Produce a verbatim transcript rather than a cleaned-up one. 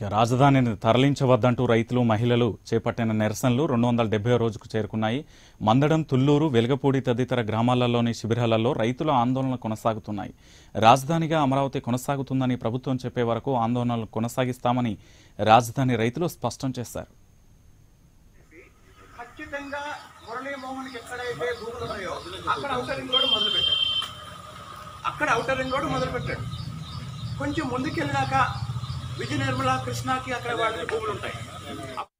రాజధానిని తరలించవద్దంటూ రైతులు మహిళలు చేపట్టిన నిరసనలు రెండు వందల డెబ్బై రోజుకు చేరుకున్నాయి. మందడం, తుళ్లూరు, వెలగపూడి తదితర గ్రామాలలోని శిబిరాలలో రైతుల ఆందోళనలు కొనసాగుతున్నాయి. రాజధానిగా అమరావతి కొనసాగుతుందని ప్రభుత్వం చెప్పే వరకు ఆందోళనలు కొనసాగిస్తామని రాజధాని రైతులు స్పష్టం చేశారు. అక్కడ ఔటర్ రింగ్ రోడ్ మొదలు పెట్టాడు. కొంచెం ముందుకెళ్ళినాక విజయ నిర్మల, కృష్ణాకి అక్కడ వాళ్ళకి భూములు ఉంటాయి.